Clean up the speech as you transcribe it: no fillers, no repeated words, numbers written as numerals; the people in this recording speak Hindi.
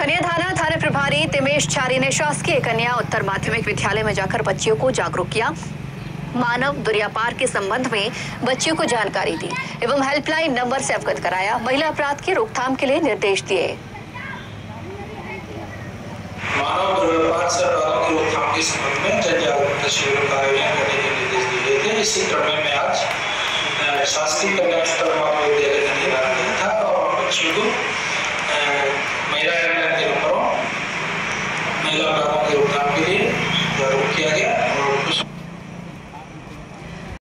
कन्या थाना प्रभारी तिमेश चारी ने शासकीय कन्या उत्तर माध्यमिक विद्यालय में जाकर बच्चियों को जागरूक किया, मानव दुर्व्यापार के संबंध में बच्चियों को जानकारी दी एवं हेल्पलाइन नंबर से अवगत कराया। महिला अपराध की रोकथाम के लिए निर्देश दिए। मानव दुर्व्यापार से अपराधों की रोकथाम के संबंध में जनजागरूकता शिविरों का आयोजन करने के निर्देश दिए थे। इसी क्रम में आज शासकीय कन्या उत्तर माध्यमिक विद्यालय का निरीक्षण था और बच्चों को